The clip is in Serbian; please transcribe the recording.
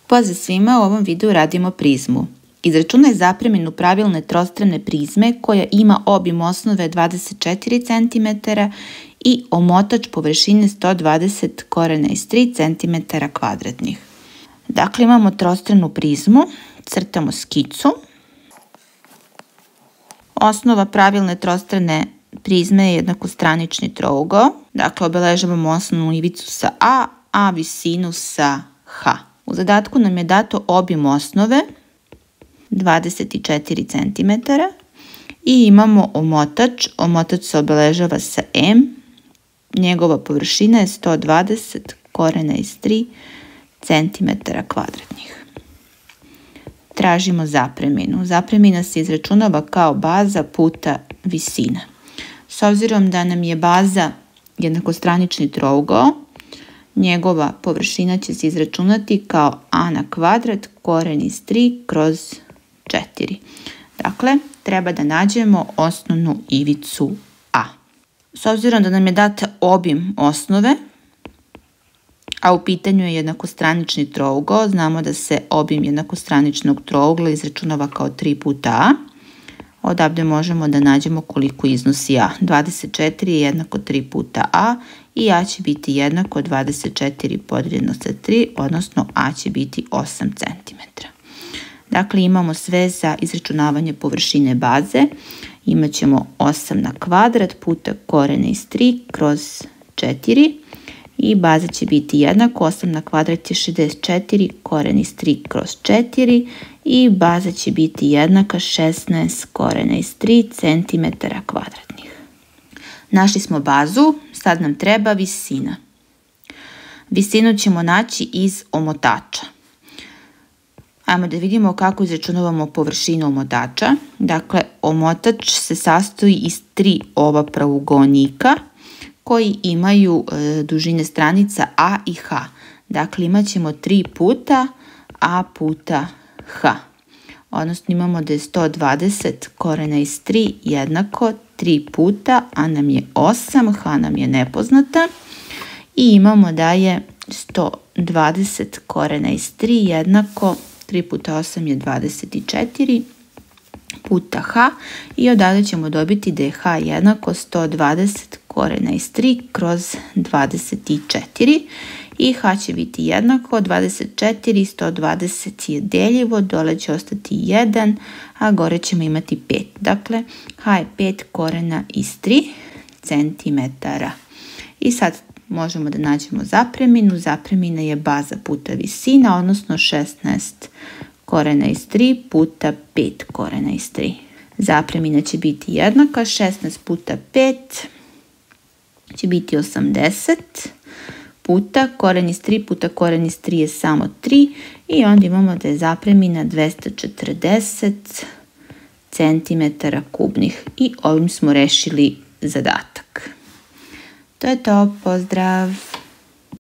Pozdrav svima, u ovom videu radimo prizmu. Izračunaj zapreminu pravilne trostrane prizme koja ima obim osnove 24 cm i omotač površine 120 korena iz 3 cm kvadratnih. Dakle, imamo trostranu prizmu, crtamo skicu. Osnova pravilne trostrane prizme je jednakostranični trougao. Dakle, obeležavamo osnovnu ivicu sa A, a visinu sa H. U zadatku nam je dato obim osnove 24 cm i imamo omotač. Omotač se obeležava sa M. Njegova površina je 120 korena iz 3 cm kvadratnih. Tražimo zapreminu. Zapremina se izračunava kao baza puta visina. S obzirom da nam je baza jednakostranični trougao, njegova površina će se izračunati kao a na kvadrat koren iz 3 kroz 4. Dakle, treba da nađemo osnovnu ivicu a. S obzirom da nam je data obim osnove, a u pitanju je jednakostranični trougao, znamo da se obim jednakostraničnog trougla izračunava kao 3 puta a. Odavde možemo da nađemo koliko iznosi a. 24 je jednako 3 puta a i a će biti jednako 24 podijeljeno sa 3, odnosno a će biti 8 cm. Dakle, imamo sve za izračunavanje površine baze. Imaćemo 8 na kvadrat puta koren iz 3 kroz 4 i baza će biti jednako. 8 na kvadrat je 64 koren iz 3 kroz 4 i baza će biti jednaka 16 korena iz 3 cm kvadratnih. Našli smo bazu, sad nam treba visina. Visinu ćemo naći iz omotača. Ajmo da vidimo kako izračunavamo površinu omotača. Dakle, omotač se sastoji iz 3 ova pravougonika koji imaju dužine stranica a i h. Dakle, imat ćemo 3 puta a puta h. Odnosno imamo da je 120 korena iz 3 jednako 3 puta, a nam je 8, h nam je nepoznata. I imamo da je 120 korena iz 3 jednako 3 puta 8 je 24 puta h i odavde ćemo dobiti da je h jednako 120 korena iz 3 kroz 24 i h će biti jednako 24, 120 je deljivo, dole će ostati 1, a gore ćemo imati 5. Dakle, h je 5 korena iz 3 cm. I sad možemo da nađemo zapreminu. Zapremina je baza puta visina, odnosno 16 korena iz 3 puta 5 korena iz 3. Zapremina će biti jednaka 16 puta 5 će biti 80 puta koren iz 3 puta koren iz 3 je samo 3 i onda imamo da je zapremina 240 cm kubnih i ovim smo rešili zadatak. To je to, pozdrav!